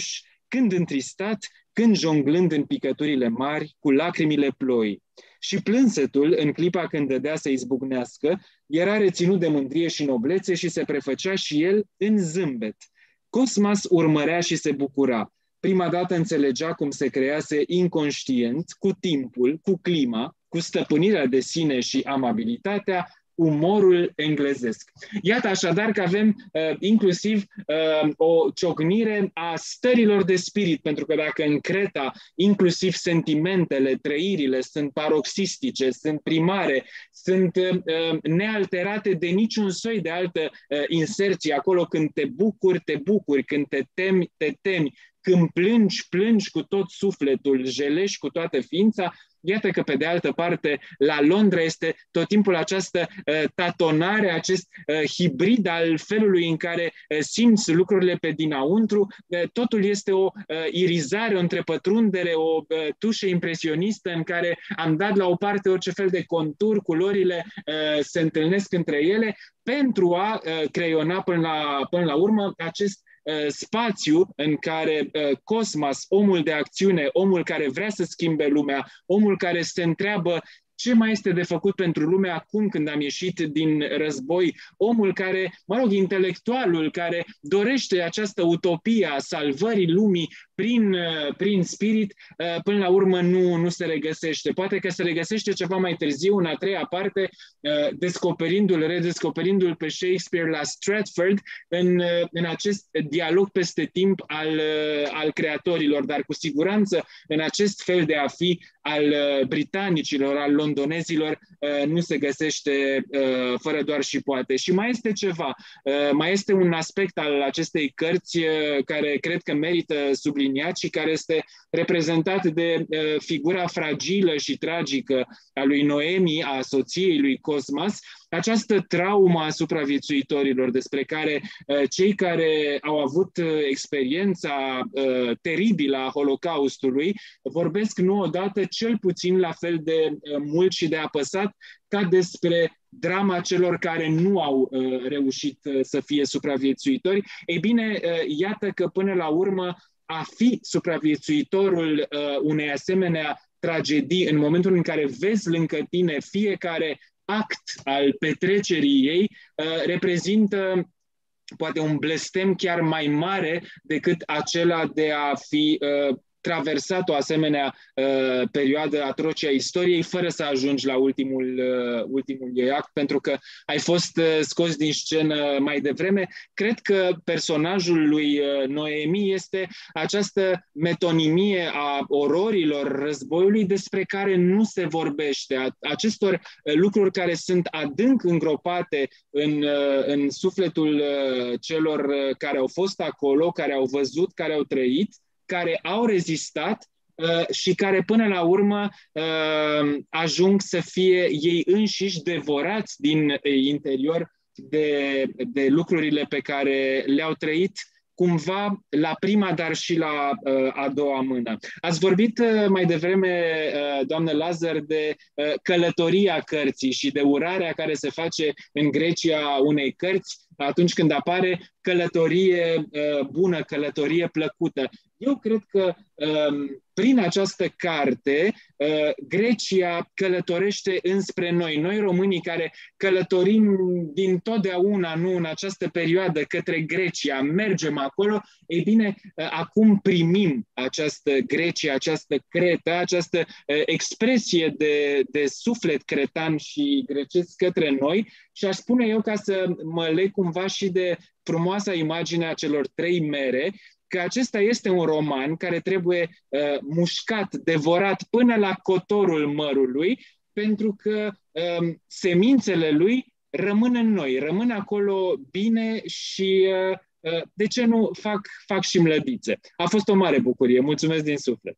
când întristat, când jonglând în picăturile mari, cu lacrimile ploii. Și plânsetul, în clipa când dădea să izbucnească, era reținut de mândrie și noblețe și se prefăcea și el în zâmbet. Cosmas urmărea și se bucura. Prima dată înțelegea cum se crease inconștient, cu timpul, cu clima, cu stăpânirea de sine și amabilitatea, umorul englezesc. Iată așadar că avem uh, inclusiv uh, o ciocnire a stărilor de spirit, pentru că dacă în Creta inclusiv sentimentele, trăirile sunt paroxistice, sunt primare, sunt uh, nealterate de niciun soi de altă uh, inserție, acolo când te bucuri, te bucuri, când te temi, te temi, când plângi, plângi cu tot sufletul, jelești cu toată ființa. Iată că, pe de altă parte, la Londra este tot timpul această uh, tatonare, acest uh, hibrid al felului în care uh, simți lucrurile pe dinăuntru. Uh, totul este o uh, irizare, o întrepătrundere, o uh, tușă impresionistă în care am dat la o parte orice fel de contur, culorile uh, se întâlnesc între ele pentru a uh, creiona până la, până la urmă acest spațiu în care Cosmas, omul de acțiune, omul care vrea să schimbe lumea, omul care se întreabă ce mai este de făcut pentru lume acum când am ieșit din război, omul care, mă rog, intelectualul care dorește această utopie a salvării lumii prin, prin spirit, până la urmă nu, nu se regăsește. Poate că se regăsește ceva mai târziu, în a treia parte, descoperindu-l, redescoperindu-l pe Shakespeare la Stratford, în, în acest dialog peste timp al, al creatorilor, dar cu siguranță în acest fel de a fi al britanicilor, al londonezilor, nu se găsește fără doar și poate. Și mai este ceva, mai este un aspect al acestei cărți care cred că merită subliniat și care este reprezentat de figura fragilă și tragică a lui Noemi, a soției lui Cosmas, această traumă a supraviețuitorilor despre care uh, cei care au avut uh, experiența uh, teribilă a Holocaustului vorbesc nu odată, cel puțin la fel de uh, mult și de apăsat ca despre drama celor care nu au uh, reușit uh, să fie supraviețuitori. Ei bine, uh, iată că până la urmă a fi supraviețuitorul uh, unei asemenea tragedii, în momentul în care vezi lângă tine fiecare act al petrecerii ei, uh, reprezintă poate un blestem chiar mai mare decât acela de a fi uh, traversat o asemenea uh, perioadă atroce a istoriei fără să ajungi la ultimul, uh, ultimul ei act, pentru că ai fost uh, scos din scenă mai devreme. Cred că personajul lui uh, Noemi este această metonimie a ororilor războiului despre care nu se vorbește, a acestor uh, lucruri care sunt adânc îngropate în, uh, în sufletul uh, celor uh, care au fost acolo, care au văzut, care au trăit, care au rezistat uh, și care până la urmă uh, ajung să fie ei înșiși devorați din interior de, de lucrurile pe care le-au trăit cumva la prima, dar și la uh, a doua mână. Ați vorbit uh, mai devreme, uh, doamnă Lazar, de uh, călătoria cărții și de urarea care se face în Grecia unei cărți atunci când apare călătorie uh, bună, călătorie plăcută. Eu cred că um, prin această carte uh, Grecia călătorește înspre noi, noi românii care călătorim din totdeauna, nu în această perioadă, către Grecia, mergem acolo, ei bine, uh, acum primim această Grecia, această Cretă, această uh, expresie de, de suflet cretan și grecesc către noi și aș spune eu, ca să mă leg cumva și de frumoasa imagine a celor trei mere, că acesta este un roman care trebuie uh, mușcat, devorat până la cotorul mărului, pentru că uh, semințele lui rămân în noi, rămân acolo bine și, uh, uh, de ce nu, fac, fac și mlădițe. A fost o mare bucurie. Mulțumesc din suflet.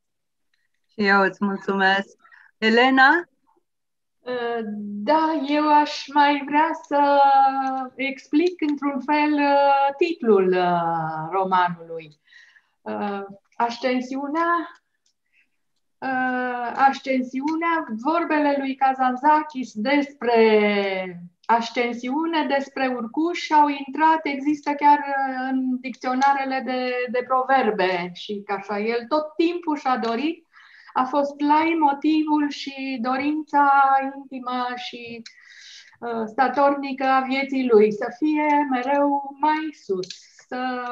Și eu îți mulțumesc. Elena? Da, eu aș mai vrea să explic într-un fel titlul romanului. Ascensiunea, ascensiunea, vorbele lui Kazantzakis despre ascensiune, despre urcuși au intrat, există chiar în dicționarele de, de proverbe și că așa, el tot timpul și-a dorit, a fost lai motivul și dorința intimă și uh, statornică a vieții lui, să fie mereu mai sus, să,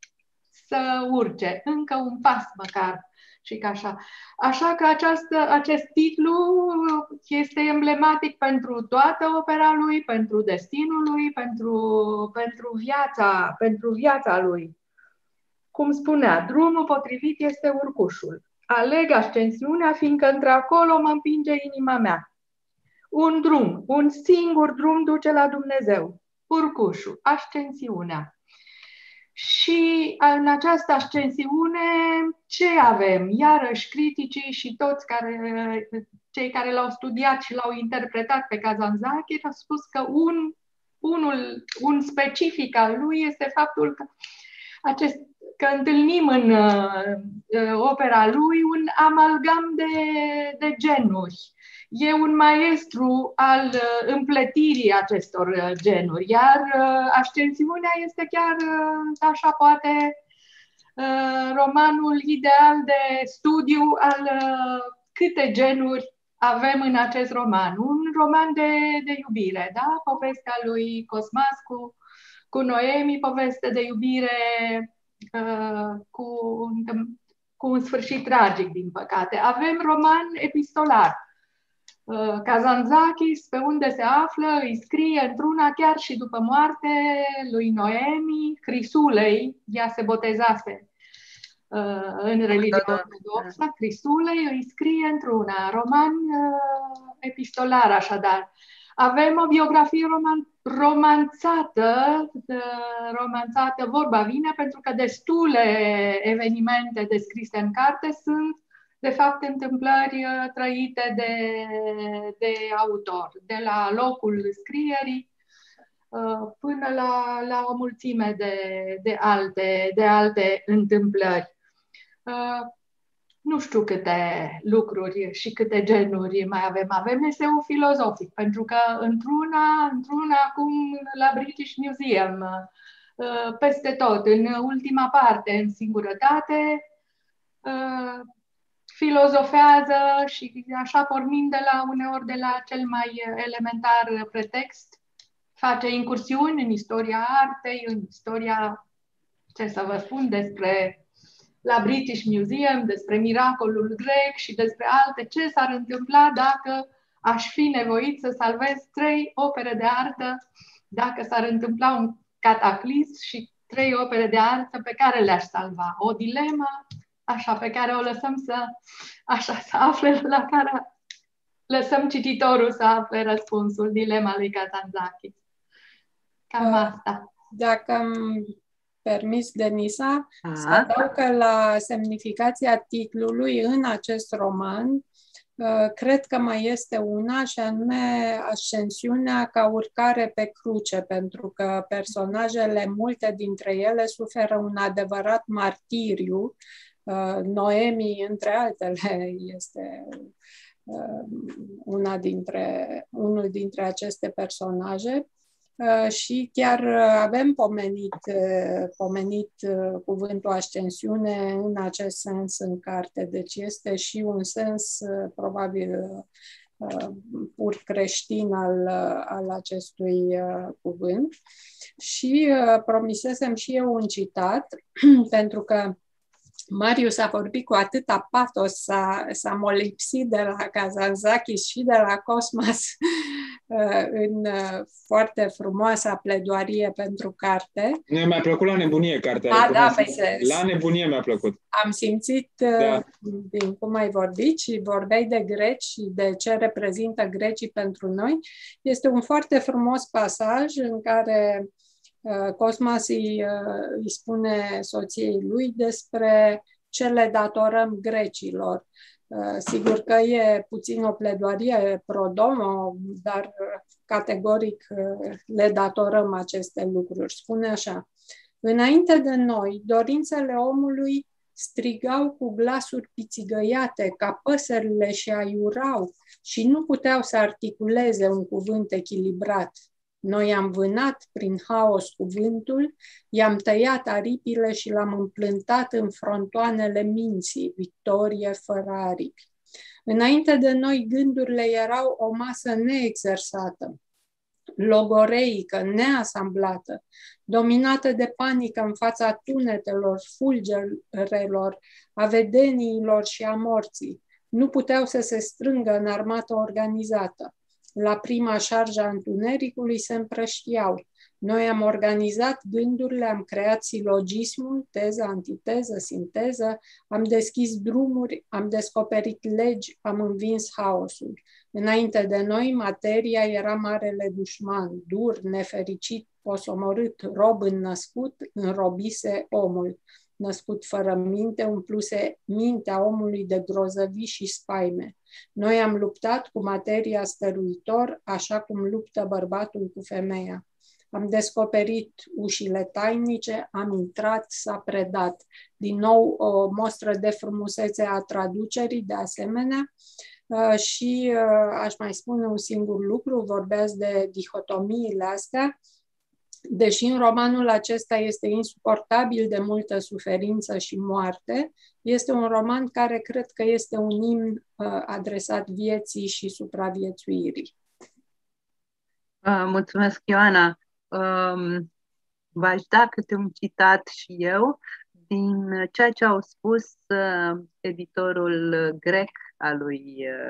să urce, încă un pas măcar. Și că așa. Așa că această, acest titlu este emblematic pentru toată opera lui, pentru destinul lui, pentru, pentru, viața, pentru viața lui. Cum spunea, drumul potrivit este urcușul. Aleg ascensiunea, fiindcă într-acolo mă împinge inima mea. Un drum, un singur drum duce la Dumnezeu. Urcușul, ascensiunea. Și în această ascensiune ce avem? Iarăși criticii și toți care, cei care l-au studiat și l-au interpretat pe Kazantzakis au spus că un, unul, un specific al lui este faptul că, acest, că întâlnim în uh, opera lui un amalgam de, de genuri. E un maestru al uh, împletirii acestor uh, genuri, iar uh, ascensiunea este chiar, uh, așa poate, uh, romanul ideal de studiu al uh, câte genuri avem în acest roman. Un roman de, de iubire, da? Povestea lui Cosmas cu, cu Noemi, poveste de iubire uh, cu, cu un sfârșit tragic, din păcate. Avem roman epistolar. Kazantzakis, pe unde se află, îi scrie într-una chiar și după moarte lui Noemi, Crisulei, ea se botezase uh, în religia ortodoxă, Crisulei îi scrie într-una, roman uh, epistolar așadar. Avem o biografie roman, romanțată, uh, romanțată, vorba vine, pentru că destule evenimente descrise în carte sunt de fapt întâmplări trăite de, de autor, de la locul scrierii până la, la o mulțime de, de, alte, de alte întâmplări. Nu știu câte lucruri și câte genuri mai avem. Avem eseul filozofic, pentru că într-una, într-una acum la British Museum, peste tot, în ultima parte, în singurătate, filozofează și așa pornind de la uneori de la cel mai elementar pretext, face incursiuni în istoria artei, în istoria, ce să vă spun, despre la British Museum, despre miracolul grec și despre alte, ce s-ar întâmpla dacă aș fi nevoit să salvez trei opere de artă, dacă s-ar întâmpla un cataclism și trei opere de artă pe care le-aș salva. O dilemă așa, pe care o lăsăm să, așa, să afle, la care lăsăm cititorul să afle răspunsul, dilema lui Kazantzakis. Cam uh, asta. Dacă îmi permis, Denisa, uh. să adaug că la semnificația titlului în acest roman, uh, cred că mai este una, și anume ascensiunea ca urcare pe cruce, pentru că personajele, multe dintre ele, suferă un adevărat martiriu. Uh, Noemi, între altele, este uh, una dintre, unul dintre aceste personaje uh, și chiar avem pomenit, uh, pomenit uh, cuvântul ascensiune în acest sens în carte. Deci este și un sens uh, probabil uh, pur creștin al, al acestui uh, cuvânt. Și uh, promisesem și eu un citat, pentru că Marius a vorbit cu atâta patos, s-a, s-a molipsit de la Kazantzakis și de la Cosmas în foarte frumoasa pledoarie pentru carte. Mi-a plăcut la nebunie cartea. A, da, păi se, la nebunie mi-a plăcut. Am simțit, da, din cum ai vorbit și vorbeai de greci și de ce reprezintă grecii pentru noi. Este un foarte frumos pasaj în care Cosmas îi, îi spune soției lui despre ce le datorăm grecilor. Sigur că e puțin o pledoarie pro domo, dar categoric le datorăm aceste lucruri. Spune așa: înainte de noi, dorințele omului strigau cu glasuri pițigăiate ca păsările și aiurau și nu puteau să articuleze un cuvânt echilibrat. Noi am vânat prin haos cuvântul, i-am tăiat aripile și l-am împlântat în frontoanele minții, victorie fără aripi. Înainte de noi gândurile erau o masă neexersată, logoreică, neasamblată, dominată de panică în fața tunetelor, fulgerelor, a vedeniilor și a morții. Nu puteau să se strângă în armată organizată. La prima șarjă a întunericului se împrăștiau. Noi am organizat gândurile, am creat silogismul, teză, antiteză, sinteză, am deschis drumuri, am descoperit legi, am învins haosul. Înainte de noi, materia era marele dușman, dur, nefericit, posomorât, rob înnăscut, înrobise omul. Născut fără minte, umpluse mintea omului de grozăvii și spaime. Noi am luptat cu materia stăruitor, așa cum luptă bărbatul cu femeia. Am descoperit ușile tainice, am intrat, s-a predat. Din nou o mostră de frumusețe a traducerii, de asemenea. Și aș mai spune un singur lucru, vorbeați de dihotomiile astea. Deși în romanul acesta este insuportabil de multă suferință și moarte, este un roman care cred că este un imn uh, adresat vieții și supraviețuirii. Uh, mulțumesc, Ioana. Um, v-aș da câte un citat și eu din ceea ce au spus uh, editorul grec al lui uh,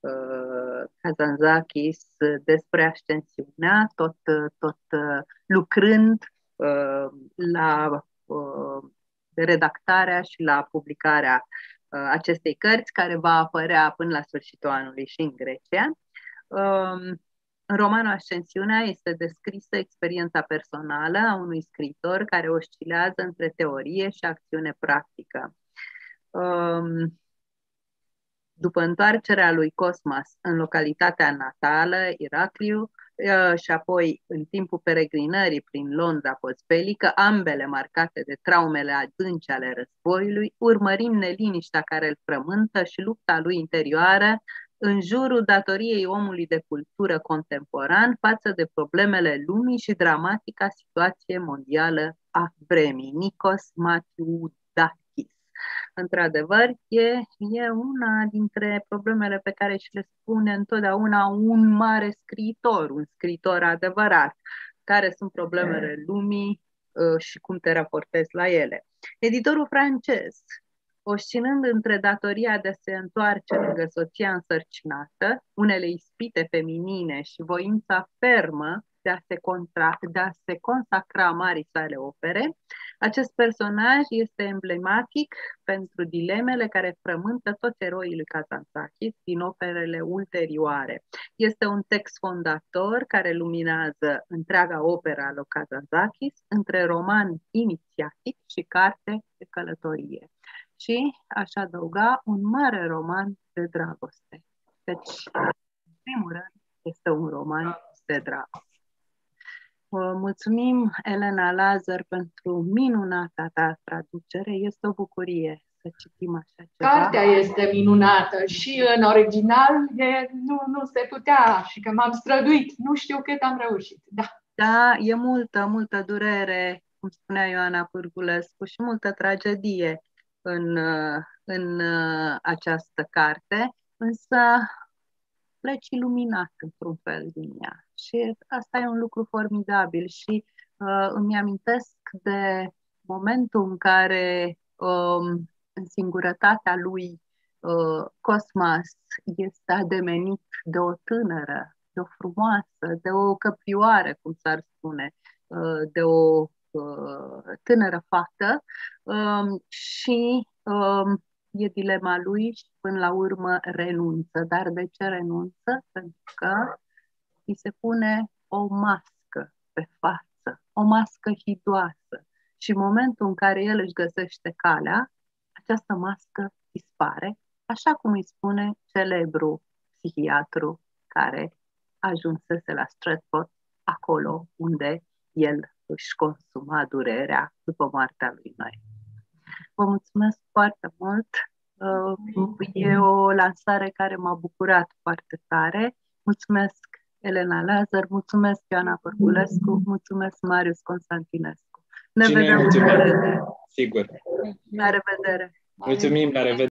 Kazantzakis despre ascensiunea, tot, tot lucrând uh, la uh, redactarea și la publicarea uh, acestei cărți, care va apărea până la sfârșitul anului și în Grecia. Uh, în romanul Ascensiunea este descrisă experiența personală a unui scriitor care oscilează între teorie și acțiune practică. Uh, După întoarcerea lui Cosmas în localitatea natală, Irakliu, și apoi în timpul peregrinării prin Londra postbelică, ambele marcate de traumele adânci ale războiului, urmărim neliniștea care îl frământă și lupta lui interioară în jurul datoriei omului de cultură contemporan față de problemele lumii și dramatica situație mondială a vremii. Nikos Matioudakis. Într-adevăr, e, e una dintre problemele pe care și le spune întotdeauna un mare scriitor, un scriitor adevărat, care sunt problemele lumii uh, și cum te raportezi la ele. Editorul francez, oscilând între datoria de a se întoarce lângă soția însărcinată, unele ispite feminine și voința fermă de a se, contra, de a se consacra marii sale opere, acest personaj este emblematic pentru dilemele care frământă toți eroii lui Kazantzakis din operele ulterioare. Este un text fondator care luminează întreaga opera a lui Kazantzakis între roman inițiatic și carte de călătorie. Și, aș adăuga, un mare roman de dragoste. Deci, în primul rând, este un roman de dragoste. Mulțumim, Elena Lazar, pentru minunata ta traducere. Este o bucurie să citim așa ceva. Cartea este minunată și în original e, nu, nu se putea și că m-am străduit. Nu știu cât am reușit. Da, da, e multă, multă durere, cum spunea Ioana Pârgulescu, și multă tragedie în, în această carte, însă pleci iluminat într-un fel din ea. Și asta e un lucru formidabil și uh, îmi amintesc de momentul în care um, în singurătatea lui uh, Cosmas este ademenit de o tânără, de o frumoasă, de o căprioară, cum s-ar spune, uh, de o uh, tânără fată um, și um, e dilema lui și până la urmă renunță. Dar de ce renunță? Pentru că îi se pune o mască pe față, o mască hidoasă. Și în momentul în care el își găsește calea, această mască dispare, așa cum îi spune celebru psihiatru care ajunsese la Stratford, acolo unde el își consuma durerea după moartea lui Noe. Vă mulțumesc foarte mult. E o lansare care m-a bucurat foarte tare. Mulțumesc Elena Lazar, mulțumesc Ioana Părculescu, mulțumesc Marius Constantinescu. Ne Și noi vedem mulțumim. în curând. Sigur. La revedere! Mulțumim, la revedere!